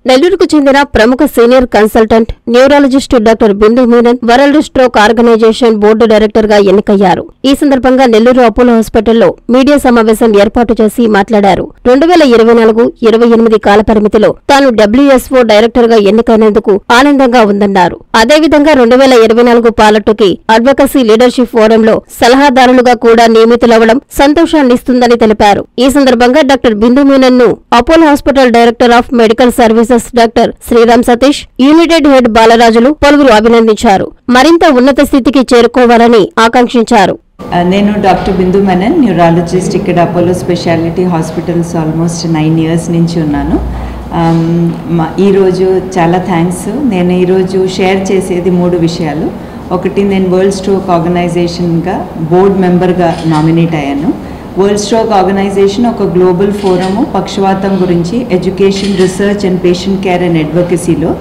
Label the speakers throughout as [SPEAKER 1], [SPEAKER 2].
[SPEAKER 1] నెల్లూరుకు చెందిన ప్రముఖ senior consultant neurologist doctor Bindu Menon world stroke organization board director గా ఎన్నికయ్యారు. ఈ సందర్భంగా నెల్లూరు అపోలో హాస్పిటల్లో మీడియా సమావేశం ఏర్పాటు చేసి మాట్లాడారు. 2024-28 కాలపరిమితిలో తాను డబ్ల్యూఎస్ఓ డైరెక్టర్ గా ఎన్నికైనందుకు ఆనందంగా ఉందన్నారు. అదేవిధంగా 2024 పాలట్టుకి అడ్వకసీ లీడర్షిప్ ఫోరంలో సలహాదారులుగా కూడా నియమితులవడం సంతోషాన్నిస్తుందని తెలిపారు. ఈ సందర్భంగా డాక్టర్ బిందు మీనన్ ను Apollo hospital director of medical services doctor Sriram Satish, united head బాలరాజులు పలువురు అభినందించారు. మరింత ఉన్నత స్థితికి చేరుకోవాలని ఆకాంక్షించారు.
[SPEAKER 2] నేను డాక్టర్ బిందు మీనన్, న్యూరాలజిస్ట్. ఇక్కడ Apollo speciality hospitals almost 9 years నుంచి ఉన్నాను. ఈరోజు చాలా థ్యాంక్స్. నేను ఈరోజు షేర్ చేసేది 3 విషయాలు. ఒకటి, నేను వరల్డ్ స్ట్రోక్ ఆర్గనైజేషన్గా బోర్డ్ మెంబర్గా నామినేట్ అయ్యాను. వరల్డ్ స్ట్రోక్ ఆర్గనైజేషన్ ఒక గ్లోబల్ ఫోరము పక్షవాతం గురించి education, research and patient care and అడ్వకసీలో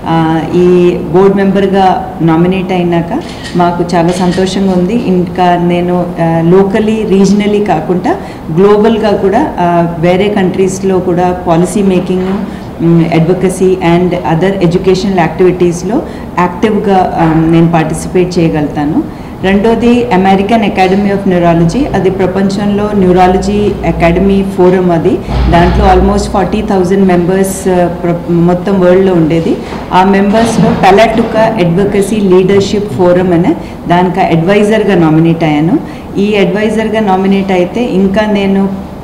[SPEAKER 2] ఈ బోర్డ్ మెంబర్గా నామినేట్ అయినాక మాకు చాలా సంతోషంగా ఉంది. ఇంకా నేను లోకలీ, రీజనలీ కాకుండా గ్లోబల్గా కూడా వేరే కంట్రీస్లో కూడా policy making, advocacy and other educational యాక్టివిటీస్లో యాక్టివ్గా నేను పార్టిసిపేట్ చేయగలుగుతాను. రెండోది, అమెరికన్ అకాడమీ ఆఫ్ న్యూరాలజీ. అది ప్రపంచంలో న్యూరాలజీ అకాడమీ ఫోరం. అది దాంట్లో ఆల్మోస్ట్ 40,000 మెంబర్స్ మొత్తం వరల్డ్లో ఉండేది. ఆ మెంబర్స్లో పెలాటుకా అడ్వకసీ లీడర్షిప్ ఫోరం అనే దానికి అడ్వైజర్గా నామినేట్ అయ్యాను. ఈ అడ్వైజర్గా నామినేట్ అయితే ఇంకా నేను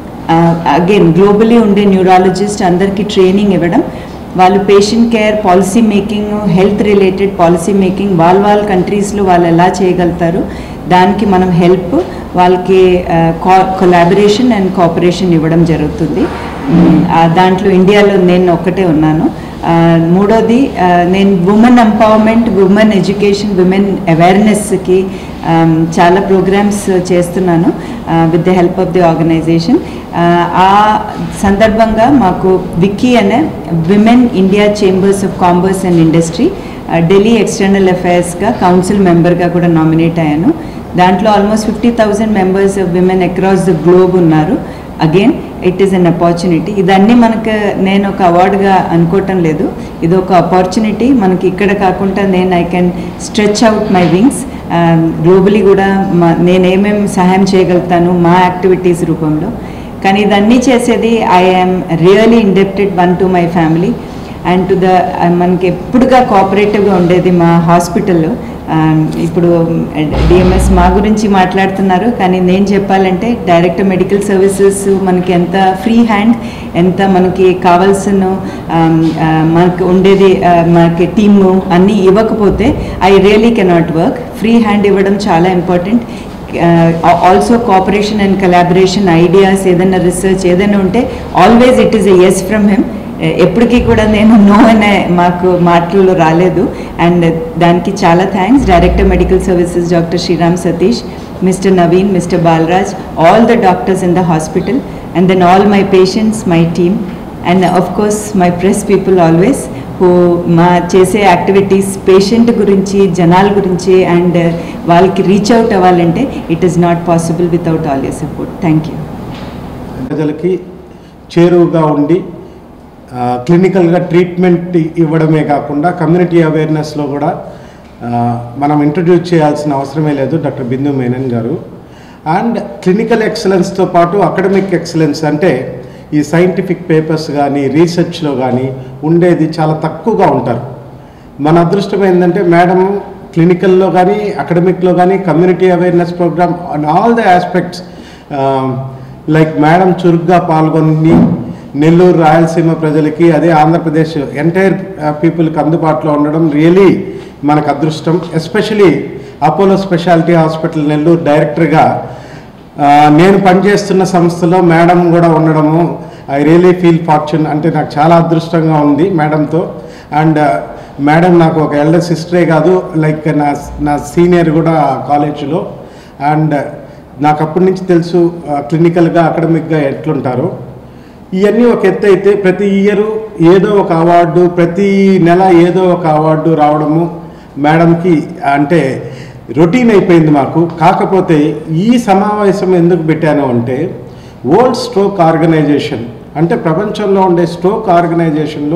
[SPEAKER 2] అగైన్ గ్లోబలీ ఉండే న్యూరాలజిస్ట్ అందరికీ ట్రైనింగ్ ఇవ్వడం, వాళ్ళు patient care, policy making, health related policy making వాళ్ళ కంట్రీస్లో వాళ్ళు ఎలా చేయగలుగుతారు, దానికి మనం హెల్ప్, వాళ్ళకి కొలాబరేషన్ అండ్ కోఆపరేషన్ ఇవ్వడం జరుగుతుంది. దాంట్లో ఇండియాలో నేను ఒక్కటే ఉన్నాను. మూడోది, నేను women empowerment, women education, women అవేర్నెస్కి చాలా ప్రోగ్రామ్స్ చేస్తున్నాను with the help of the organization. ఆ సందర్భంగా మాకు విక్కీ అనే women India chambers of commerce and industry Delhi external అఫైర్స్గా కౌన్సిల్ మెంబర్గా కూడా నామినేట్ అయ్యాను. దాంట్లో almost 50,000 members of women across the globe ఉన్నారు. Again it is an opportunity. ఇదన్నీ మనకు నేను ఒక అవార్డుగా అనుకోవటం లేదు, ఇది ఒక ఆపర్చునిటీ. మనకి ఇక్కడ కాకుండా I can stretch out my wings globally కూడా. నేనేమేమి సహాయం చేయగలుగుతాను మా యాక్టివిటీస్ రూపంలో. కానీ ఇదన్నీ చేసేది I am really indebted to my family and to the మనకి ఎప్పుడుగా కోఆపరేటివ్గా ఉండేది మా హాస్పిటల్లో. ఇప్పుడు డిఎంఎస్ మా గురించి మాట్లాడుతున్నారు, కానీ నేను చెప్పాలంటే డైరెక్టర్ మెడికల్ సర్వీసెస్ మనకి ఎంత ఫ్రీ హ్యాండ్, ఎంత మనకి కావాల్సిన మనకు ఉండేది మనకి టీము అన్నీ ఇవ్వకపోతే I really cannot work. Free hand ఇవ్వడం చాలా important. Also cooperation and collaboration, ideas, ఏదైనా రీసెర్చ్ ఏదైనా ఉంటే always it is a yes from him. ఎప్పటికీ కూడా నేను నో అనే మాకు మాటల్లో రాలేదు. అండ్ దానికి చాలా thanks director medical services doctor Sriram Satish, Mr Naveen, Mr Balraj, all the doctors in the hospital, and then all my patients, my team, and of course my press people always who మా చేసే యాక్టివిటీస్ పేషెంట్ గురించి, జనాల గురించి and వాళ్ళకి reach out అవ్వాలంటే it is not possible without all your support. Thank you.
[SPEAKER 3] ప్రజలకి చేరువుగా ఉండి క్లినికల్గా ట్రీట్మెంట్ ఇవ్వడమే కాకుండా కమ్యూనిటీ అవేర్నెస్లో కూడా మనం ఇంట్రడ్యూస్ చేయాల్సిన అవసరమే లేదు డాక్టర్ బిందు మీనన్ గారు. అండ్ క్లినికల్ ఎక్సలెన్స్తో పాటు అకాడమిక్ ఎక్సలెన్స్, అంటే ఈ సైంటిఫిక్ పేపర్స్ కానీ రీసెర్చ్లో కానీ ఉండేది చాలా తక్కువగా ఉంటారు. మన అదృష్టం ఏంటంటే మేడం క్లినికల్లో కానీ అకాడమిక్లో కానీ community awareness program and all the aspects like madam చురుగ్గా పాల్గొని నెల్లూరు, రాయలసీమ ప్రజలకి, అదే ఆంధ్రప్రదేశ్ ఎంటైర్ పీపుల్కి అందుబాటులో ఉండడం రియలీ మనకు అదృష్టం. Especially Apollo speciality hospital Nellore డైరెక్టర్గా నేను పనిచేస్తున్న సంస్థలో మేడం కూడా ఉండడము ఐ రియలీ ఫీల్ ఫార్చ్యూన్. అంటే నాకు చాలా అదృష్టంగా ఉంది మేడంతో. అండ్ మేడం నాకు ఒక ఎల్డర్ సిస్టరే కాదు, లైక్ నా సీనియర్ కూడా కాలేజీలో. అండ్ నాకు అప్పటి నుంచి తెలుసు క్లినికల్గా, అకాడమిక్గా ఎట్లుంటారో. ఇవన్నీ ఒక ఎత్తు అయితే ప్రతి ఇయరు ఏదో ఒక అవార్డు, ప్రతి నెల ఏదో ఒక అవార్డు రావడము మేడంకి అంటే రొటీన్ అయిపోయింది మాకు. కాకపోతే ఈ సమావేశం ఎందుకు పెట్టాను అంటే వరల్డ్ స్ట్రోక్ ఆర్గనైజేషన్ అంటే ప్రపంచంలో ఉండే స్ట్రోక్ ఆర్గనైజేషన్లో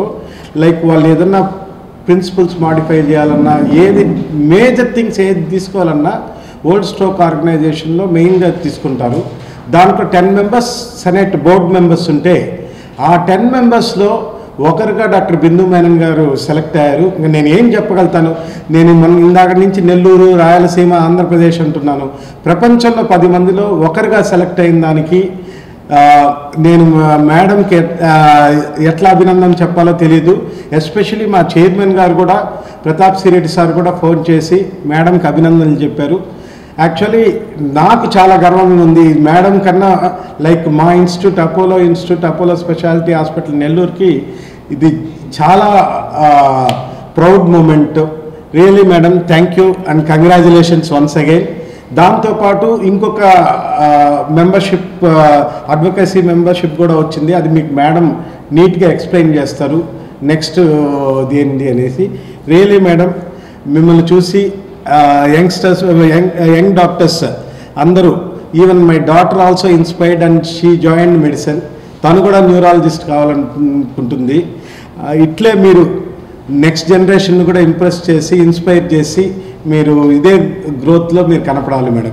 [SPEAKER 3] లైక్ వాళ్ళు ఏదన్నా ప్రిన్సిపల్స్ మాడిఫై చేయాలన్నా, ఏది మేజర్ థింగ్స్ ఏది తీసుకోవాలన్నా వరల్డ్ స్ట్రోక్ ఆర్గనైజేషన్లో మెయిన్గా తీసుకుంటారు. దాంట్లో 10 మెంబర్స్ సెనెట్ బోర్డ్ మెంబర్స్ ఉంటే ఆ 10 మెంబర్స్లో ఒకరుగా డాక్టర్ బిందు మేనన్ గారు సెలెక్ట్ అయ్యారు. ఇంకా నేను ఏం చెప్పగలుగుతాను, నేను ఇందాక నుంచి నెల్లూరు, రాయలసీమ, ఆంధ్రప్రదేశ్ అంటున్నాను. ప్రపంచంలో 10 మందిలో ఒకరుగా సెలెక్ట్ అయిన దానికి నేను మేడంకి ఎట్లా అభినందన చెప్పాలో తెలియదు. ఎస్పెషలీ మా చైర్మన్ గారు కూడా, ప్రతాప్ సిరెడ్డి సార్ కూడా ఫోన్ చేసి మేడంకి అభినందనలు చెప్పారు. యాక్చువల్లీ నాకు చాలా గర్వంగా ఉంది. మేడం కన్నా లైక్ మా ఇన్స్టిట్యూట్ అపోలో స్పెషాలిటీ హాస్పిటల్ నెల్లూరుకి ఇది చాలా proud moment. Really madam, thank you and congratulations once again. దాంతోపాటు ఇంకొక మెంబర్షిప్, అడ్వకేసీ మెంబర్షిప్ కూడా వచ్చింది. అది మీకు మేడం నీట్గా ఎక్స్ప్లెయిన్ చేస్తారు నెక్స్ట్ ఏంటి అనేసి. రియలీ మేడం, మిమ్మల్ని చూసి యంగ్స్టర్స్, యంగ్ డాక్టర్స్ అందరూ, even my daughter also inspired and she join medicine. తను కూడా న్యూరాలజిస్ట్ కావాలనుకుంటుంది. ఇట్లే మీరు నెక్స్ట్ జనరేషన్ కూడా ఇంప్రెస్ చేసి, ఇన్స్పైర్ చేసి, మీరు ఇదే గ్రోత్లో మీరు కనపడాలి మేడం.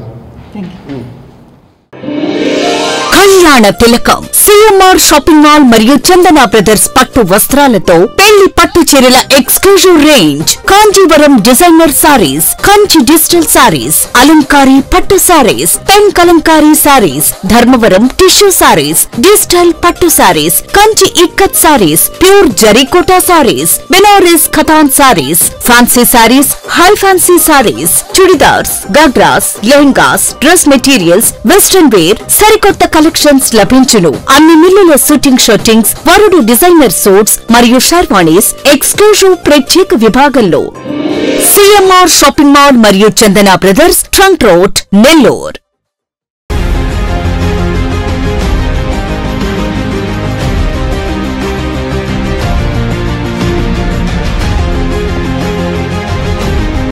[SPEAKER 4] కళ్యాణ తిలకం సిఎంఆర్ షాపింగ్ మాల్ మరియు చందన బ్రదర్స్ పట్టు వస్త్రాలతో పెళ్లి పట్టు చీరల exclusive range, Kanjeevaram designer sarees, Kanchi digital sarees, అలంకారీ పట్టు sarees, pen Kalamkari sarees, Dharmavaram tissue sarees, digital పట్టు sarees, Kanchi ikat sarees, pure జరీకోటా సారీస్, బెనారస్ ఖతాన్ sarees, fancy sarees, high fancy sarees, churidars, ghagras, lehengas, dress materials, western wear, సరికొత్త కలెక్షన్స్ లభించును. అన్ని మిల్లుల షూటింగ్ షర్టింగ్స్, వరుడు డిజైనర్ సూట్స్ మరియు షర్వాణీస్ ఎక్స్క్లూజివ్ ప్రత్యేక విభాగంలో. సిఎంఆర్ షాపింగ్ మాల్ మరియు Chandana brothers, trunk road, Nellore.